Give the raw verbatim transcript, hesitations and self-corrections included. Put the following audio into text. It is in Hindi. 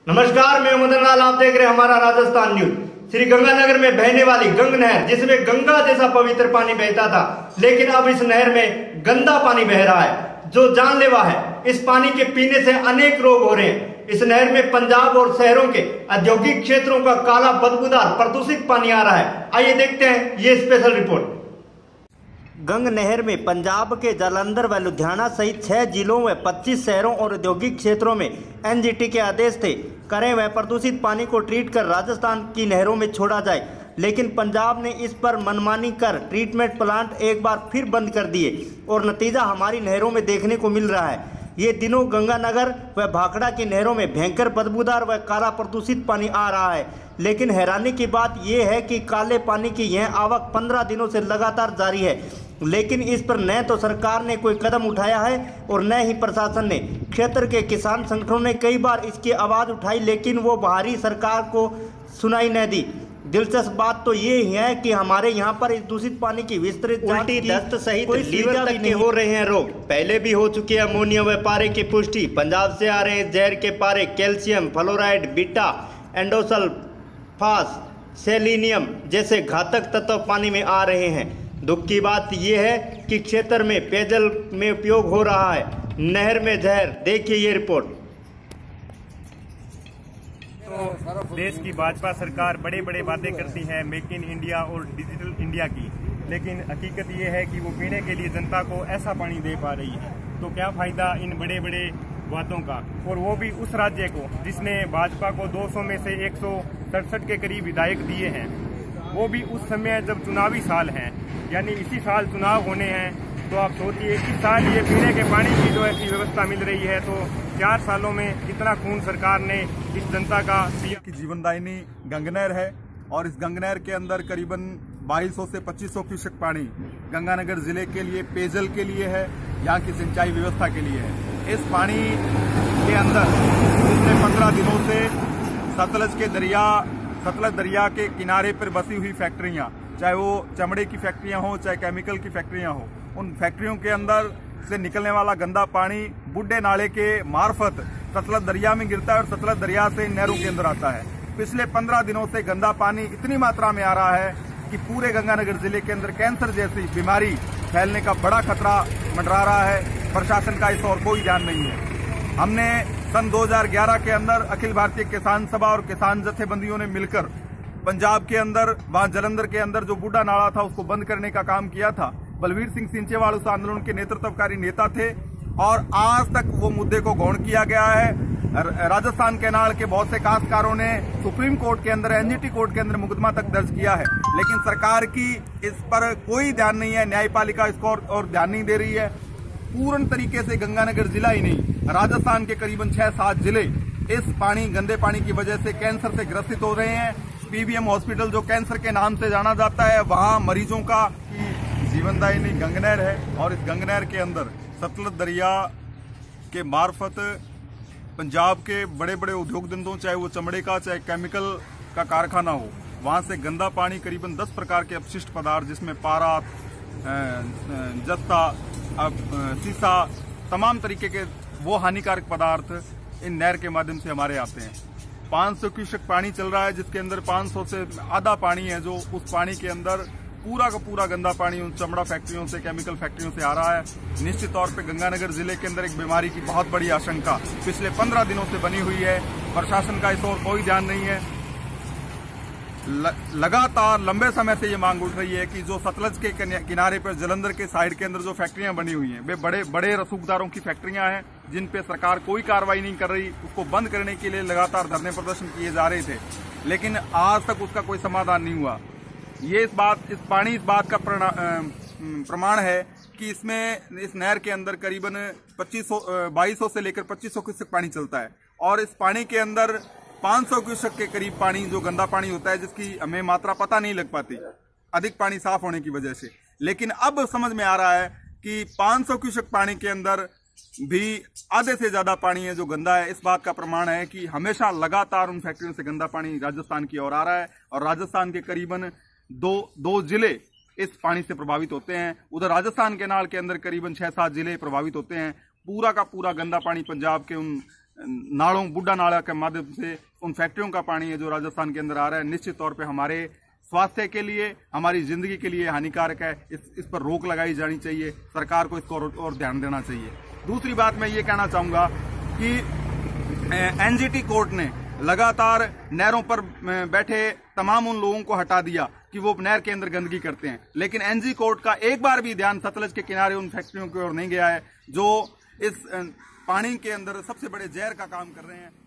नमस्कार, मैं मदन लाल, आप देख रहे हैं हमारा राजस्थान न्यूज। श्री गंगानगर में बहने वाली गंग नहर, जिसमें गंगा जैसा पवित्र पानी बहता था, लेकिन अब इस नहर में गंदा पानी बह रहा है जो जानलेवा है। इस पानी के पीने से अनेक रोग हो रहे हैं। इस नहर में पंजाब और शहरों के औद्योगिक क्षेत्रों का काला बदबूदार प्रदूषित पानी आ रहा है। आइए देखते हैं ये स्पेशल रिपोर्ट। गंग नहर में पंजाब के जालंधर व लुधियाना सहित छह जिलों व पच्चीस शहरों और औद्योगिक क्षेत्रों में एन जी टी के आदेश थे, करें वह प्रदूषित पानी को ट्रीट कर राजस्थान की नहरों में छोड़ा जाए, लेकिन पंजाब ने इस पर मनमानी कर ट्रीटमेंट प्लांट एक बार फिर बंद कर दिए और नतीजा हमारी नहरों में देखने को मिल रहा है। ये दिनों गंगानगर व भाखड़ा की नहरों में भयंकर बदबूदार व काला प्रदूषित पानी आ रहा है, लेकिन हैरानी की बात यह है कि काले पानी की यह आवक पंद्रह दिनों से लगातार जारी है, लेकिन इस पर न तो सरकार ने कोई कदम उठाया है और न ही प्रशासन ने। क्षेत्र के किसान संगठनों ने कई बार इसकी आवाज़ उठाई, लेकिन वो बाहरी सरकार को सुनाई न दी। दिलचस्प बात तो ये है कि हमारे यहाँ पर इस दूषित पानी की विस्तृत उल्टी, दस्त सहित लीवर तक के हो रहे हैं रोग। पहले भी हो चुके हैं अमोनिया व पारे की पुष्टि। पंजाब से आ रहे हैं जहर के पारे, calcium, fluoride, beta, endosulfan, selenium जैसे घातक तत्व पानी में आ रहे हैं। दुख की बात यह है कि क्षेत्र में पेयजल में उपयोग हो रहा है, नहर में जहर। देखिए ये रिपोर्ट। तो देश की भाजपा सरकार बड़े बड़े वादे करती है मेक इन इंडिया और डिजिटल इंडिया की, लेकिन हकीकत ये है कि वो पीने के लिए जनता को ऐसा पानी दे पा रही है। तो क्या फायदा इन बड़े बड़े बातों का, और वो भी उस राज्य को जिसने भाजपा को दो सौ में से एक सौ सड़सठ के करीब विधायक दिए हैं, वो भी उस समय जब चुनावी साल हैं, यानी इसी साल चुनाव होने हैं। तो आप सोचिए इस साल ये पीने के पानी की जो ऐसी व्यवस्था मिल रही है, तो चार सालों में कितना खून सरकार ने इस जनता का पिया। की जीवनदायिनी गंगनहर है और इस गंगनहर के अंदर करीबन बाईस सौ से पच्चीस सौ क्यूसेक पानी गंगानगर जिले के लिए पेयजल के लिए है, यहाँ की सिंचाई व्यवस्था के लिए है। इस पानी के अंदर पिछले पंद्रह दिनों से सतलज के दरिया सतलज दरिया के किनारे पर बसी हुई फैक्ट्रियां, चाहे वो चमड़े की फैक्ट्रियां हो चाहे केमिकल की फैक्ट्रियां हो, उन फैक्ट्रियों के अंदर से निकलने वाला गंदा पानी बुड्ढे नाले के मार्फत सतलज दरिया में गिरता है और सतलज दरिया से नहरों के अंदर आता है। पिछले पंद्रह दिनों से गंदा पानी इतनी मात्रा में आ रहा है कि पूरे गंगानगर जिले के अंदर कैंसर जैसी बीमारी फैलने का बड़ा खतरा मंडरा रहा है। प्रशासन का इस और कोई ध्यान नहीं है। हमने सन दो हज़ार ग्यारह के अंदर अखिल भारतीय किसान सभा और किसान जत्थेबंदियों ने मिलकर पंजाब के अंदर, वहां जालंधर के अंदर जो बूढ़ा नाला था उसको बंद करने का काम किया था। बलवीर सिंह सिंचेवाल उस आंदोलन के नेतृत्वकारी नेता थे और आज तक वो मुद्दे को गौण किया गया है। राजस्थान कैनाल के बहुत से काश्तकारों ने सुप्रीम कोर्ट के अंदर, एन जी टी कोर्ट के अंदर मुकदमा तक दर्ज किया है, लेकिन सरकार की इस पर कोई ध्यान नहीं है। न्यायपालिका इसको और ध्यान नहीं दे रही है। पूर्ण तरीके से गंगानगर जिला ही नहीं, राजस्थान के करीबन छह सात जिले इस पानी गंदे पानी की वजह से कैंसर से ग्रसित हो रहे हैं। पी वी एम हॉस्पिटल जो कैंसर के नाम से जाना जाता है, वहां मरीजों का जीवनदायिनी गंगनहर है और इस गंगनहर के अंदर सतलज दरिया के मार्फत पंजाब के बड़े बड़े उद्योग धंधों, चाहे वो चमड़े का चाहे केमिकल का कारखाना हो, वहां से गंदा पानी करीबन दस प्रकार के अपशिष्ट पदार्थ, जिसमें पारा, जस्ता, सीसा, तमाम तरीके के वो हानिकारक पदार्थ इन नहर के माध्यम से हमारे आते हैं। पाँच सौ क्यूसेक पानी चल रहा है, जिसके अंदर पाँच सौ से आधा पानी है जो उस पानी के अंदर पूरा का पूरा गंदा पानी उन चमड़ा फैक्ट्रियों से, केमिकल फैक्ट्रियों से आ रहा है। निश्चित तौर पे गंगानगर जिले के अंदर एक बीमारी की बहुत बड़ी आशंका पिछले पंद्रह दिनों से बनी हुई है। प्रशासन का इस ओर कोई ध्यान नहीं है। ल, लगातार लंबे समय से ये मांग उठ रही है कि जो सतलज के किनारे पर जालंधर के साइड के अंदर जो फैक्ट्रियां बनी हुई हैं, वे बड़े बड़े रसूखदारों की फैक्ट्रियां हैं जिन पे सरकार कोई कार्रवाई नहीं कर रही। उसको बंद करने के लिए लगातार धरने प्रदर्शन किए जा रहे थे, लेकिन आज तक उसका कोई समाधान नहीं हुआ। ये इस बात इस पानी इस बात का प्रमाण है कि इसमें इस नहर के अंदर करीबन पच्चीस सौ बाईस सौ से लेकर पच्चीस सौ क्यूसेक पानी चलता है और इस पानी के अंदर पाँच सौ क्यूसेक के करीब पानी जो गंदा पानी होता है, जिसकी हमें मात्रा पता नहीं लग पाती अधिक पानी साफ होने की वजह से। लेकिन अब समझ में आ रहा है कि पाँच सौ क्यूसेक पानी के अंदर भी आधे से ज्यादा पानी है जो गंदा है। इस बात का प्रमाण है कि हमेशा लगातार उन फैक्ट्रियों से गंदा पानी राजस्थान की ओर आ रहा है और राजस्थान के करीबन दो दो जिले इस पानी से प्रभावित होते हैं। उधर राजस्थान कैनाल के अंदर करीबन छह सात जिले प्रभावित होते हैं। पूरा का पूरा गंदा पानी पंजाब के उन नालों, बुड्ढा नाला के माध्यम से उन फैक्ट्रियों का पानी है जो राजस्थान के अंदर आ रहा है, निश्चित तौर पे हमारे स्वास्थ्य के लिए, हमारी जिंदगी के लिए हानिकारक है। इस इस पर रोक लगाई जानी चाहिए, सरकार को इसको और, और ध्यान देना चाहिए। दूसरी बात मैं ये कहना चाहूंगा कि एनजीटी कोर्ट ने लगातार नहरों पर बैठे तमाम उन लोगों को हटा दिया कि वो नहर के अंदर गंदगी करते हैं, लेकिन एनजी कोर्ट का एक बार भी ध्यान सतलज के किनारे उन फैक्ट्रियों की ओर नहीं गया है जो इस पानी के अंदर सबसे बड़े जहर का काम कर रहे हैं।